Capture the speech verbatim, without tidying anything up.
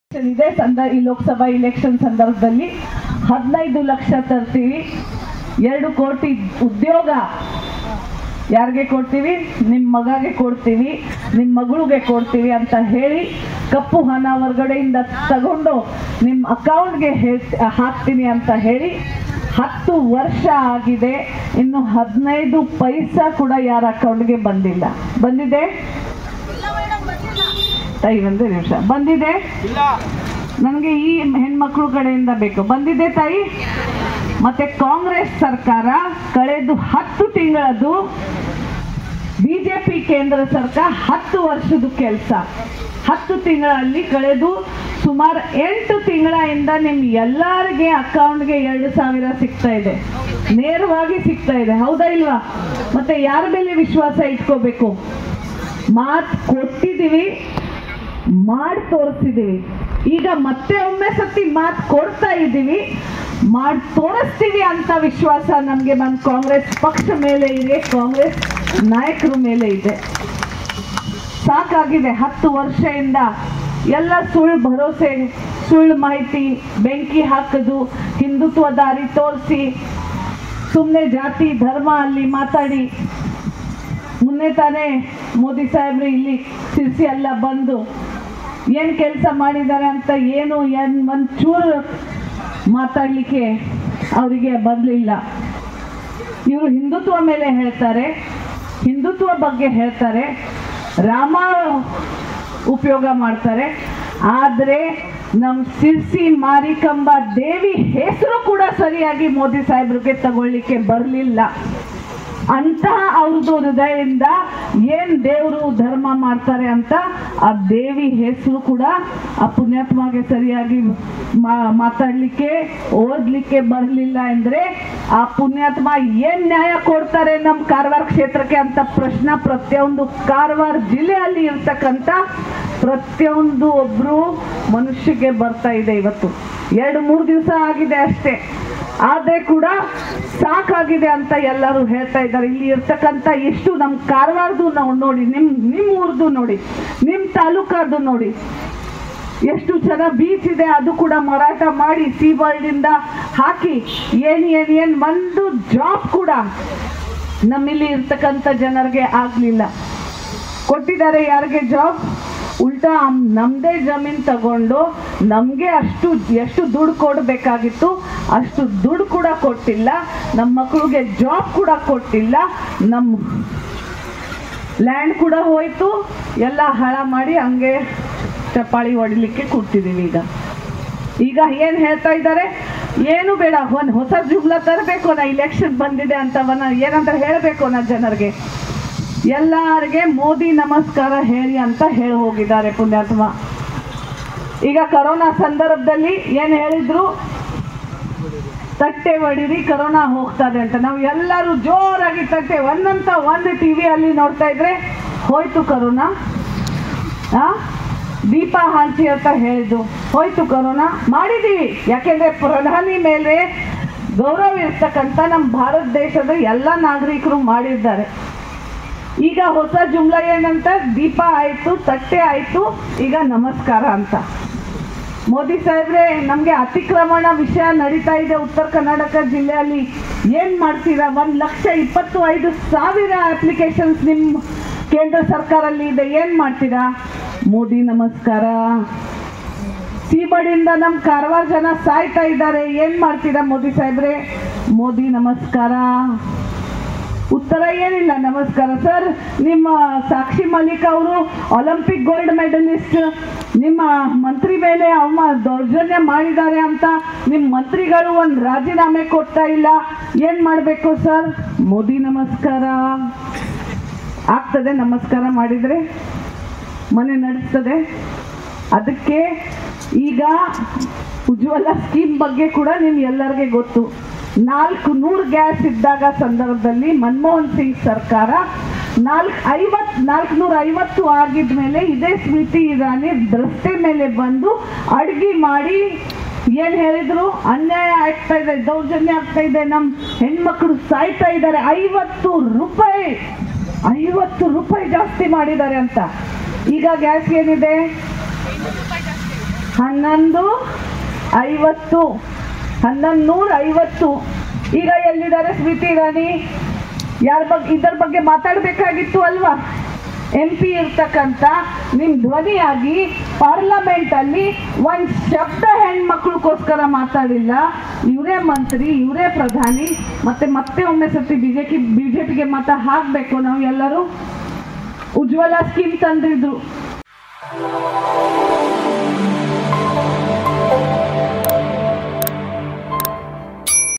ಇದೆ ಸಂದ ಈ ಲೋಕಸಭಾ ಇಲೆಕ್ಷನ್ ಸಂದರ್ಭದಲ್ಲಿ ಹದಿನೈದು ಲಕ್ಷ ತರ್ತೀವಿ, ಎರಡು ಕೋಟಿ ಉದ್ಯೋಗ ಯಾರಿಗೆ ಕೊಡ್ತೀವಿ, ನಿಮ್ಮ ಮಗಗೆ ಕೊಡ್ತೀವಿ, ನಿಮ್ಮ ಮಗಳಿಗೆ ಕೊಡ್ತೀವಿ ಅಂತ ಹೇಳಿ ಕಪ್ಪು ಹಣ ಹೊರಗಡೆಯಿಂದ ತಗೊಂಡು ನಿಮ್ಮ ಅಕೌಂಟ್ಗೆ ಹಾಕ್ತೀನಿ ಅಂತ ಹೇಳಿ ಹತ್ತು ವರ್ಷ ಆಗಿದೆ, ಇನ್ನು ಹದಿನೈದು ಪೈಸಾ ಕೂಡ ಯಾರ ಅಕೌಂಟ್ಗೆ ಬಂದಿಲ್ಲ. ಬಂದಿದೆ ತಾಯಿ, ಒಂದೇ ನಿಮಿಷ. ಬಂದಿದೆ, ನನಗೆ ಈ ಹೆಣ್ಮಕ್ಳು ಕಡೆಯಿಂದ ಬೇಕು. ಬಂದಿದೆ ತಾಯಿ. ಮತ್ತೆ ಕಾಂಗ್ರೆಸ್ ಸರ್ಕಾರ ಕಳೆದು ಹತ್ತು ತಿಂಗಳದು, ಬಿಜೆಪಿ ಕೇಂದ್ರ ಸರ್ಕಾರ ಹತ್ತು ವರ್ಷದ ಕೆಲಸ, ಹತ್ತು ತಿಂಗಳಲ್ಲಿ ಕಳೆದು ಸುಮಾರು ಎಂಟು ತಿಂಗಳಿಂದ ನಿಮ್ ಎಲ್ಲರಿಗೆ ಅಕೌಂಟ್ಗೆ ಎರಡು ಸಾವಿರ ಸಿಗ್ತಾ ಇದೆ, ನೇರವಾಗಿ ಸಿಗ್ತಾ ಇದೆ. ಹೌದಾ ಇಲ್ವಾ? ಮತ್ತೆ ಯಾರ ಮೇಲೆ ವಿಶ್ವಾಸ ಇಟ್ಕೋಬೇಕು? ಮಾತು ಕೊಟ್ಟಿದ್ದೀವಿ, ಮಾಡಿ ತೋರಿಸ್ತಿದ್ದೀವಿ. ಈಗ ಮತ್ತೆ ಒಮ್ಮೆ ಸತಿ ಮಾತು ಕೊಡ್ತಾ ಇದ್ದೀವಿ, ಮಾಡಿ ತೋರಿಸ್ತೀವಿ ಅಂತ ವಿಶ್ವಾಸ ನಮಗೆ ನಮ್ಮ ಕಾಂಗ್ರೆಸ್ ಪಕ್ಷ ಮೇಲೆ ಇದೆ, ಕಾಂಗ್ರೆಸ್ ನಾಯಕರ ಮೇಲೆ ಇದೆ. ಸಾಕಾಗಿದೆ. ಹತ್ತು ವರ್ಷದಿಂದ ಎಲ್ಲ ಸುಳ್ಳು ಭರವಸೆ, ಸುಳ್ಳು ಮಾಹಿತಿ, ಬೆಂಕಿ ಹಾಕೋದು, ಹಿಂದುತ್ವ ದಾರಿ ತೋರಿಸಿ ಸುಮ್ಮನೆ ಜಾತಿ ಧರ್ಮ ಅಲ್ಲಿ ಮಾತಾಡಿ. ಮೊನ್ನೆ ತಾನೇ ಮೋದಿ ಸಾಹೇಬ್ರು ಇಲ್ಲಿ ಸಿರ್ಸಿ ಎಲ್ಲ ಬಂದು ಏನು ಕೆಲಸ ಮಾಡಿದ್ದಾರೆ ಅಂತ ಏನು ಏನು ಒಂಚೂರು ಮಾತಾಡಲಿಕ್ಕೆ ಅವರಿಗೆ ಬರಲಿಲ್ಲ. ಇವರು ಹಿಂದುತ್ವ ಮೇಲೆ ಹೇಳ್ತಾರೆ, ಹಿಂದುತ್ವ ಬಗ್ಗೆ ಹೇಳ್ತಾರೆ, ರಾಮ ಉಪಯೋಗ ಮಾಡ್ತಾರೆ, ಆದರೆ ನಮ್ಮ ಸಿರ್ಸಿ ಮಾರಿಕಂಬ ದೇವಿ ಹೆಸರು ಕೂಡ ಸರಿಯಾಗಿ ಮೋದಿ ಸಾಹೇಬ್ರಿಗೆ ತಗೊಳ್ಳಿಕ್ಕೆ ಬರಲಿಲ್ಲ. ಅಂತ ಅವ್ರದ್ದು ಹೃದಯದಿಂದ ಏನ್ ದೇವರು ಧರ್ಮ ಮಾಡ್ತಾರೆ ಅಂತ ಆ ದೇವಿ ಹೆಸರು ಕೂಡ ಆ ಪುಣ್ಯಾತ್ಮಗೆ ಸರಿಯಾಗಿ ಮಾತಾಡ್ಲಿಕ್ಕೆ ಓದ್ಲಿಕ್ಕೆ ಬರಲಿಲ್ಲ ಅಂದ್ರೆ ಆ ಪುಣ್ಯಾತ್ಮ ಏನ್ ನ್ಯಾಯ ಕೊಡ್ತಾರೆ ನಮ್ಮ ಕಾರವಾರ ಕ್ಷೇತ್ರಕ್ಕೆ ಅಂತ ಪ್ರಶ್ನೆ ಪ್ರತಿಯೊಂದು ಕಾರವಾರ ಜಿಲ್ಲೆಯಲ್ಲಿ ಇರ್ತಕ್ಕಂಥ ಪ್ರತಿಯೊಂದು ಒಬ್ರು ಮನುಷ್ಯಗೆ ಬರ್ತಾ ಇದೆ. ಇವತ್ತು ಎರಡು ಮೂರು ದಿವಸ ಆಗಿದೆ ಅಷ್ಟೇ, ಆದ್ರೆ ಕೂಡ ಸಾಕಾಗಿದೆ ಅಂತ ಎಲ್ಲರೂ ಹೇಳ್ತಾ ಇದ್ದಾರೆ. ಇಲ್ಲಿ ಇರ್ತಕ್ಕಂಥ ಎಷ್ಟು ನಮ್ಮ ಕಾರವಾರದು ನಾವು ನೋಡಿ, ನಿಮ್ ನಿಮ್ಮ ಊರ್ದು ನೋಡಿ, ನಿಮ್ಮ ತಾಲೂಕದ್ದು ನೋಡಿ, ಎಷ್ಟು ಚೆನ್ನಾಗಿ ಬೀಚ್ ಇದೆ, ಅದು ಕೂಡ ಮಾರಾಟ ಮಾಡಿ ಸೀ ವರ್ಲ್ಡಿಂದ ಹಾಕಿ ಏನ್ ಏನ್ ಏನ್ ಒಂದು ಜಾಬ್ ಕೂಡ ನಮ್ಮಲ್ಲಿ ಇರ್ತಕ್ಕಂಥ ಜನರಿಗೆ ಆಗ್ಲಿಲ್ಲ. ಕೊಟ್ಟಿದ್ದಾರೆ ಯಾರಿಗೆ ಜಾಬ್? ಉಲ್ಟಾ ನಮ್ಮದೇ ಜಮೀನು ತಗೊಂಡು ನಮಗೆ ಅಷ್ಟು ಎಷ್ಟು ದುಡ್ಡು ಕೊಡಬೇಕಾಗಿತ್ತು ಅಷ್ಟು ದುಡ್ಡು ಕೂಡ ಕೊಟ್ಟಿಲ್ಲ, ನಮ್ಮ ಮಕ್ಕಳಿಗೆ ಜಾಬ್ ಕೂಡ ಕೊಟ್ಟಿಲ್ಲ, ನಮ್ಮ ಲ್ಯಾಂಡ್ ಕೂಡ ಹೋಯ್ತು, ಎಲ್ಲ ಹಾಳ ಮಾಡಿ ಹಂಗೆ ಚಪ್ಪಾಳಿ ಹೊಡಿಲಿಕ್ಕೆ ಕೂತಿದ್ದೀವಿ. ಈಗ ಈಗ ಏನು ಹೇಳ್ತಾ ಇದ್ದಾರೆ? ಏನು ಬೇಡ, ಒಂದು ಹೊಸ ಜುಮ್ಲ ತರಬೇಕು, ನಾ ಇಲೆಕ್ಷನ್ ಬಂದಿದೆ ಅಂತವನ್ನ ಏನಂತ ಹೇಳಬೇಕು ನಾ ಜನರಿಗೆ, ಎಲ್ಲರಿಗೆ ಮೋದಿ ನಮಸ್ಕಾರ ಹೇಳಿ ಅಂತ ಹೇಳಿ ಹೋಗಿದ್ದಾರೆ ಪುಣ್ಯಾತ್ಮ. ಈಗ ಕರೋನಾ ಸಂದರ್ಭದಲ್ಲಿ ಏನು ಹೇಳಿದ್ರು? ತಟ್ಟೆ ಹೊಡಿರಿ, ಕರೋನಾ ಹೋಗ್ತದೆ ಅಂತ. ನಾವು ಎಲ್ಲರೂ ಜೋರಾಗಿ ತಟ್ಟೆ ಒಂದಂತ ಒಂದು ಟಿವಿ ಅಲ್ಲಿ ನೋಡ್ತಾ ಇದ್ರೆ ಹೋಯ್ತು ಕರೋನಾ. ಆ ದೀಪ ಹಂಚಿ ಅಂತ ಹೇಳಿದ್ದು, ಹೋಯ್ತು ಕರೋನಾ. ಮಾಡಿದೀವಿ, ಯಾಕೆಂದ್ರೆ ಪ್ರಧಾನಿ ಮೇಲೆ ಗೌರವ ಇರ್ತಕ್ಕಂಥ ನಮ್ಮ ಭಾರತ ದೇಶದ ಎಲ್ಲ ನಾಗರಿಕರು ಮಾಡಿದ್ದಾರೆ. ಈಗ ಹೊಸ ಜುಮ್ಲ ಏನಂತ? ದೀಪ ಆಯ್ತು, ತಟ್ಟೆ ಆಯ್ತು, ಈಗ ನಮಸ್ಕಾರ ಅಂತ. ಮೋದಿ ಸಾಹೇಬ್ರೆ, ನಮಗೆ ಅತಿಕ್ರಮಣ ವಿಷಯ ನಡೀತಾ ಇದೆ ಉತ್ತರ ಕರ್ನಾಟಕ ಜಿಲ್ಲೆಯಲ್ಲಿ, ಏನ್ ಮಾಡ್ತೀರಾ? ಒಂದ್ ಲಕ್ಷ ಇಪ್ಪತ್ತು ಐದು ಸಾವಿರ ಅಪ್ಲಿಕೇಶನ್ಸ್ ನಿಮ್ಮ ಕೇಂದ್ರ ಸರ್ಕಾರಲ್ಲಿ ಇದೆ, ಏನ್ ಮಾಡ್ತೀರಾ? ಮೋದಿ ನಮಸ್ಕಾರ. ಸೀಬಡಿಯಿಂದ ನಮ್ಮ ಕಾರವಾರ ಜನ ಸಾಯ್ತಾ ಇದ್ದಾರೆ, ಏನ್ ಮಾಡ್ತೀರಾ ಮೋದಿ ಸಾಹೇಬ್ರೆ? ಮೋದಿ ನಮಸ್ಕಾರ. ಉತ್ತರ ಏನಿಲ್ಲ, ನಮಸ್ಕಾರ. ಸರ್, ನಿಮ್ಮ ಸಾಕ್ಷಿ ಮಲಿಕ್ ಅವರು ಒಲಿಂಪಿಕ್ ಗೋಲ್ಡ್ ಮೆಡಲಿಸ್ಟ್, ನಿಮ್ಮ ಮಂತ್ರಿ ಮೇಲೆ ಅವಮ ದೌರ್ಜನ್ಯ ಮಾಡಿದ್ದಾರೆ ಅಂತ ನಿಮ್ಮ ಮಂತ್ರಿಗಳು ಒಂದು ರಾಜೀನಾಮೆ ಕೊಡ್ತಾ ಇಲ್ಲ, ಏನ್ ಮಾಡಬೇಕು ಸರ್? ಮೋದಿ ನಮಸ್ಕಾರ. ಆಗ್ತದೆ ನಮಸ್ಕಾರ ಮಾಡಿದ್ರೆ? ಮನೆ ನಡೆಸ್ತದೆ? ಅದಕ್ಕೆ ಈಗ ಉಜ್ವಲ ಸ್ಕೀಮ್ ಬಗ್ಗೆ ಕೂಡ ನಿಮ್ಗೆ ಎಲ್ಲರಿಗೆ ಗೊತ್ತು. ನಾಲ್ಕು ನೂರು ಗ್ಯಾಸ್ ಇದ್ದಾಗ ಸಂದರ್ಭದಲ್ಲಿ ಮನಮೋಹನ್ ಸಿಂಗ್ ಸರ್ಕಾರ ನಾಲ್ಕು ಐವತ್ ನಾಲ್ಕುನೂರ ಐವತ್ತು ಆಗಿದ ಮೇಲೆ ಇದೇ ಸ್ಮೃತಿ ಇರಾನಿ ರಸ್ತೆ ಮೇಲೆ ಬಂದು ಅಡುಗೆ ಮಾಡಿ ಏನ್ ಹೇಳಿದ್ರು? ಅನ್ಯಾಯ ಆಗ್ತಾ ಇದೆ, ದೌರ್ಜನ್ಯ ಆಗ್ತಾ ಇದೆ, ನಮ್ಮ ಹೆಣ್ಮಕ್ಳು ಸಾಯ್ತಾ ಇದ್ದಾರೆ, ಐವತ್ತು ರೂಪಾಯಿ ಐವತ್ತು ರೂಪಾಯಿ ಜಾಸ್ತಿ ಮಾಡಿದ್ದಾರೆ ಅಂತ. ಈಗ ಗ್ಯಾಸ್ ಏನಿದೆ? ಹನ್ನೊಂದು ಐವತ್ತು ಹನ್ನೊಂದು ನೂರ ಐವತ್ತು. ಈಗ ಎಲ್ಲಿದ್ದಾರೆ ಸ್ಮೃತಿ ಇರಾನಿ? ಯಾರ ಬಗ್ಗೆ ಇದರ ಬಗ್ಗೆ ಮಾತಾಡಬೇಕಾಗಿತ್ತು ಅಲ್ವಾ? ಎಂ ಪಿ ಇರ್ತಕ್ಕಂಥ ನಿಮ್ಮ ಧ್ವನಿಯಾಗಿ ಪಾರ್ಲಿಮೆಂಟಲ್ಲಿ ಒಂದು ಶಬ್ದ ಹೆಣ್ಮಕ್ಳಿಗೋಸ್ಕರ ಮಾತಾಡಿಲ್ಲ. ಇವರೇ ಮಂತ್ರಿ, ಇವರೇ ಪ್ರಧಾನಿ, ಮತ್ತೆ ಮತ್ತೆ ಒಮ್ಮೆ ಸತಿ B J P B J ಪಿಗೆ ಮತ ಹಾಕಬೇಕು ನಾವು ಎಲ್ಲರೂ. ಉಜ್ವಲ ಸ್ಕೀಮ್ ತಂದಿದ್ರು.